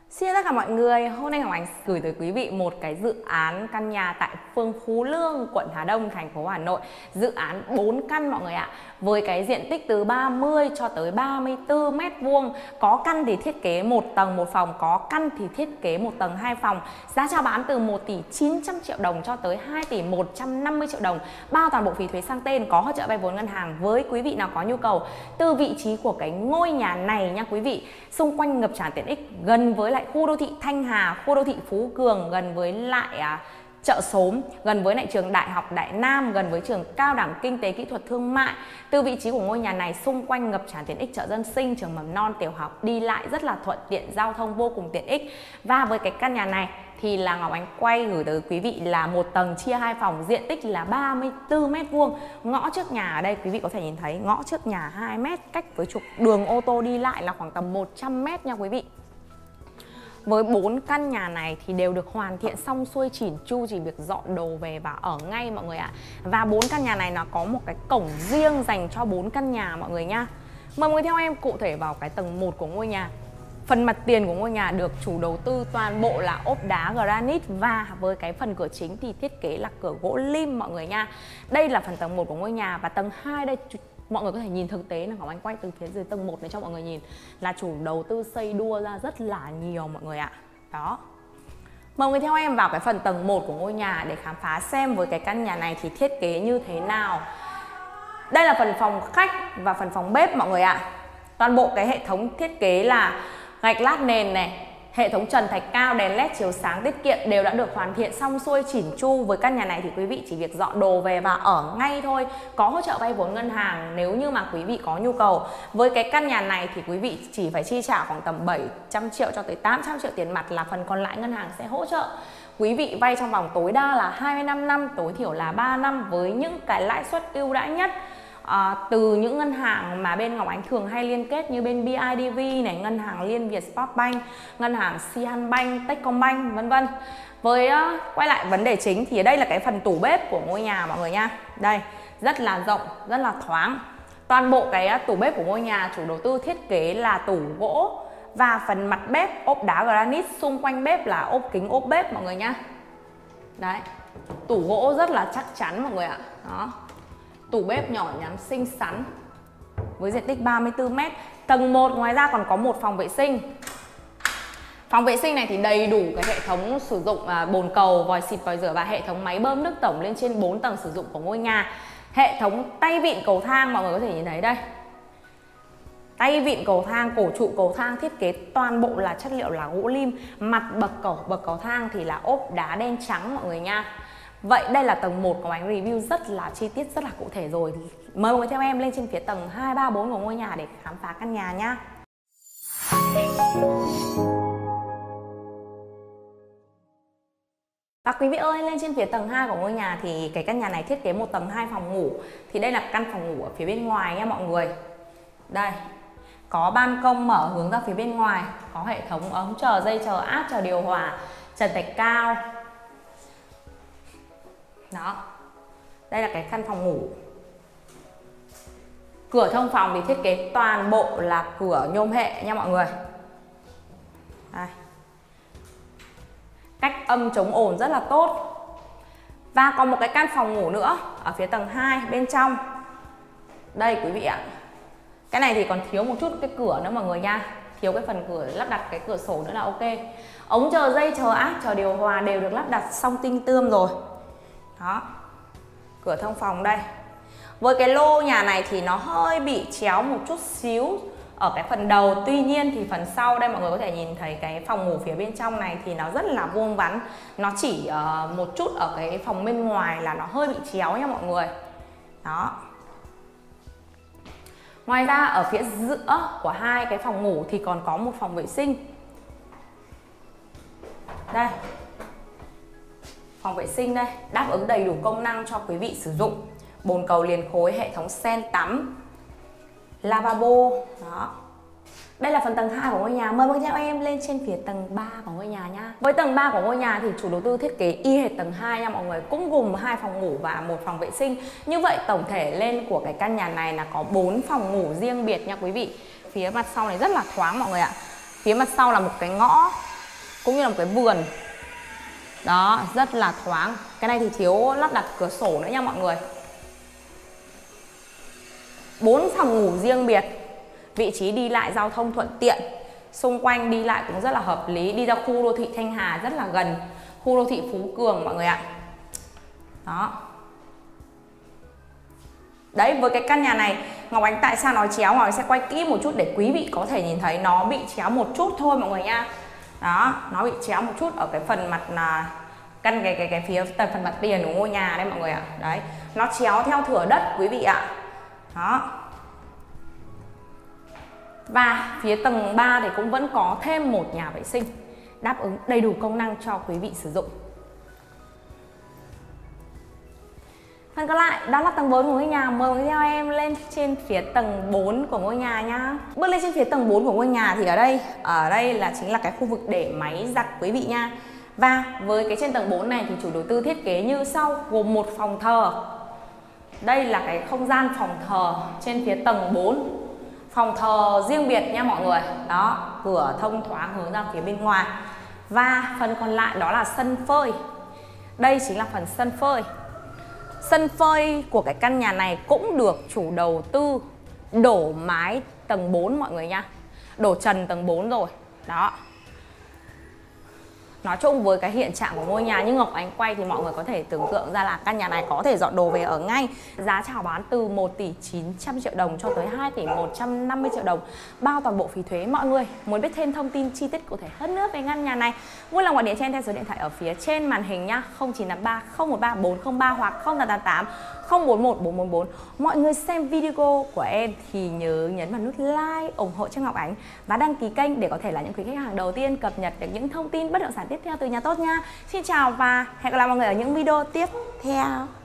Xin chào tất cả mọi người, hôm nay Ngọc Ánh gửi tới quý vị một cái dự án căn nhà tại phường Phú Lương, quận Hà Đông, thành phố Hà Nội. Dự án 4 căn mọi người ạ, với cái diện tích từ 30 cho tới 34 m². Có căn thì thiết kế 1 tầng 1 phòng, có căn thì thiết kế 1 tầng 2 phòng. Giá chào bán từ 1 tỷ 900 triệu đồng cho tới 2 tỷ 150 triệu đồng, bao toàn bộ phí thuế sang tên, có hỗ trợ vay vốn ngân hàng với quý vị nào có nhu cầu. Từ vị trí của cái ngôi nhà này nha quý vị, xung quanh ngập tràn tiện ích, gần với lại khu đô thị Thanh Hà, khu đô thị Phú Cường, gần với lại chợ Xóm, gần với lại trường Đại học Đại Nam, gần với trường Cao đẳng Kinh tế Kỹ thuật Thương mại. Từ vị trí của ngôi nhà này, xung quanh ngập tràn tiện ích, chợ dân sinh, trường mầm non, tiểu học, đi lại rất là thuận tiện, giao thông vô cùng tiện ích. Và với cái căn nhà này thì là Ngọc Ánh quay gửi tới quý vị là 1 tầng chia 2 phòng, diện tích là 34 m². Ngõ trước nhà ở đây quý vị có thể nhìn thấy, ngõ trước nhà 2 m, cách với trục đường ô tô đi lại là khoảng tầm 100 m nha quý vị. Với 4 căn nhà này thì đều được hoàn thiện xong xuôi chỉn chu, chỉ việc dọn đồ về và ở ngay mọi người ạ. Và 4 căn nhà này nó có một cái cổng riêng dành cho 4 căn nhà mọi người nha. Mời mọi người theo em cụ thể vào cái tầng 1 của ngôi nhà. Phần mặt tiền của ngôi nhà được chủ đầu tư toàn bộ là ốp đá granite, và với cái phần cửa chính thì thiết kế là cửa gỗ lim mọi người nha. Đây là phần tầng 1 của ngôi nhà. Và tầng 2 đây mọi người có thể nhìn thực tế là Ngọc Ánh quay từ phía dưới tầng 1 này cho mọi người nhìn, là chủ đầu tư xây đua ra rất là nhiều mọi người ạ. Đó. Mời mọi người theo em vào cái phần tầng 1 của ngôi nhà để khám phá xem với cái căn nhà này thì thiết kế như thế nào. Đây là phần phòng khách và phần phòng bếp mọi người ạ. Toàn bộ cái hệ thống thiết kế là gạch lát nền này, hệ thống trần thạch cao, đèn led chiếu sáng tiết kiệm đều đã được hoàn thiện xong xuôi chỉn chu. Với căn nhà này thì quý vị chỉ việc dọn đồ về và ở ngay thôi, có hỗ trợ vay vốn ngân hàng nếu như mà quý vị có nhu cầu. Với cái căn nhà này thì quý vị chỉ phải chi trả khoảng tầm 700 triệu cho tới 800 triệu tiền mặt, là phần còn lại ngân hàng sẽ hỗ trợ. Quý vị vay trong vòng tối đa là 25 năm, tối thiểu là 3 năm với những cái lãi suất ưu đãi nhất. Từ những ngân hàng mà bên Ngọc Ánh thường hay liên kết như bên BIDV này, ngân hàng Liên Việt Spotbank, ngân hàng Sihanbank, Techcombank vân vân. Với quay lại vấn đề chính thì đây là cái phần tủ bếp của ngôi nhà mọi người nha. Đây, rất là rộng, rất là thoáng. Toàn bộ cái tủ bếp của ngôi nhà chủ đầu tư thiết kế là tủ gỗ, và phần mặt bếp ốp đá granite, xung quanh bếp là ốp kính ốp bếp mọi người nhá. Đấy, tủ gỗ rất là chắc chắn mọi người ạ. Đó. Tủ bếp nhỏ nhắn xinh xắn với diện tích 34 m. Tầng 1 ngoài ra còn có một phòng vệ sinh. Phòng vệ sinh này thì đầy đủ cái hệ thống sử dụng bồn cầu, vòi xịt, vòi rửa và hệ thống máy bơm nước tổng lên trên 4 tầng sử dụng của ngôi nhà. Hệ thống tay vịn cầu thang mọi người có thể nhìn thấy đây. Tay vịn cầu thang, cổ trụ cầu thang thiết kế toàn bộ là chất liệu là gỗ lim. Mặt bậc cầu thang thì là ốp đá đen trắng mọi người nha. Vậy đây là tầng 1 của anh review rất là chi tiết, rất là cụ thể rồi. Mời mọi người theo em lên trên phía tầng 2, 3, 4 của ngôi nhà để khám phá căn nhà nhá. Và quý vị ơi, lên trên phía tầng 2 của ngôi nhà thì cái căn nhà này thiết kế 1 tầng 2 phòng ngủ. Thì đây là căn phòng ngủ ở phía bên ngoài nha mọi người. Đây, có ban công mở hướng ra phía bên ngoài, có hệ thống ống chờ, dây chờ áp, chờ điều hòa, trần thạch cao. Đó. Đây là cái căn phòng ngủ. Cửa thông phòng thì thiết kế toàn bộ là cửa nhôm hệ nha mọi người. Đây. Cách âm chống ồn rất là tốt. Và còn một cái căn phòng ngủ nữa ở phía tầng 2 bên trong. Đây quý vị ạ. Cái này thì còn thiếu một chút cái cửa nữa mọi người nha. Thiếu cái phần cửa lắp đặt cái cửa sổ nữa là ok. Ống chờ, dây chờ áp, chờ điều hòa đều được lắp đặt xong tinh tươm rồi. Đó. Cửa thông phòng đây. Với cái lô nhà này thì nó hơi bị chéo một chút xíu ở cái phần đầu. Tuy nhiên thì phần sau đây mọi người có thể nhìn thấy cái phòng ngủ phía bên trong này thì nó rất là vuông vắn. Nó chỉ một chút ở cái phòng bên ngoài là nó hơi bị chéo nha mọi người. Đó. Ngoài ra ở phía giữa của hai cái phòng ngủ thì còn có một phòng vệ sinh. Đây. Phòng vệ sinh đây, đáp ứng đầy đủ công năng cho quý vị sử dụng. Bồn cầu liền khối, hệ thống sen tắm, lavabo. Đó. Đây là phần tầng 2 của ngôi nhà. Mời mọi người theo em lên trên phía tầng 3 của ngôi nhà nha. Với tầng 3 của ngôi nhà thì chủ đầu tư thiết kế y hệt tầng 2 nha mọi người, cũng gồm 2 phòng ngủ và 1 phòng vệ sinh. Như vậy tổng thể lên của cái căn nhà này là có 4 phòng ngủ riêng biệt nha quý vị. Phía mặt sau này rất là thoáng mọi người ạ. Phía mặt sau là một cái ngõ cũng như là một cái vườn. Đó, rất là thoáng. Cái này thì thiếu lắp đặt cửa sổ nữa nha mọi người. 4 phòng ngủ riêng biệt, vị trí đi lại giao thông thuận tiện, xung quanh đi lại cũng rất là hợp lý, đi ra khu đô thị Thanh Hà rất là gần, khu đô thị Phú Cường mọi người ạ. Đó. Đấy, với cái căn nhà này Ngọc Ánh tại sao nói chéo, Ngọc Ánh sẽ quay kỹ một chút để quý vị có thể nhìn thấy nó bị chéo một chút thôi mọi người nha. Đó, nó bị chéo một chút ở cái phần mặt là căn cái phía phần mặt tiền của ngôi nhà đây mọi người ạ. Đấy, nó chéo theo thửa đất quý vị ạ. Đó. Và phía tầng 3 thì cũng vẫn có thêm một nhà vệ sinh đáp ứng đầy đủ công năng cho quý vị sử dụng. Phần còn lại đó là tầng 4 của ngôi nhà. Mời mọi người theo em lên trên phía tầng 4 của ngôi nhà nhá. Bước lên trên phía tầng 4 của ngôi nhà thì ở đây là chính là cái khu vực để máy giặt quý vị nha. Và với cái trên tầng 4 này thì chủ đầu tư thiết kế như sau, gồm một phòng thờ. Đây là cái không gian phòng thờ trên phía tầng 4. Phòng thờ riêng biệt nha mọi người. Đó, cửa thông thoáng hướng ra phía bên ngoài. Và phần còn lại đó là sân phơi. Đây chính là phần sân phơi. Sân phơi của cái căn nhà này cũng được chủ đầu tư đổ mái tầng 4 mọi người nha. Đổ trần tầng 4 rồi. Đó. Nói chung với cái hiện trạng của ngôi nhà như Ngọc Ánh quay thì mọi người có thể tưởng tượng ra là căn nhà này có thể dọn đồ về ở ngay. Giá chào bán từ 1 tỷ 900 triệu đồng cho tới 2 tỷ 150 triệu đồng, bao toàn bộ phí thuế. Mọi người muốn biết thêm thông tin chi tiết cụ thể hơn nữa về căn nhà này, vui lòng gọi điện cho em theo số điện thoại ở phía trên màn hình nhá, 0983 013 403 hoặc 0888 041 444. Mọi người xem video của em thì nhớ nhấn vào nút like ủng hộ cho Ngọc Ánh và đăng ký kênh để có thể là những quý khách hàng đầu tiên cập nhật được những thông tin bất động sản tiếp theo từ nhà tốt nha. Xin chào và hẹn gặp lại mọi người ở những video tiếp theo.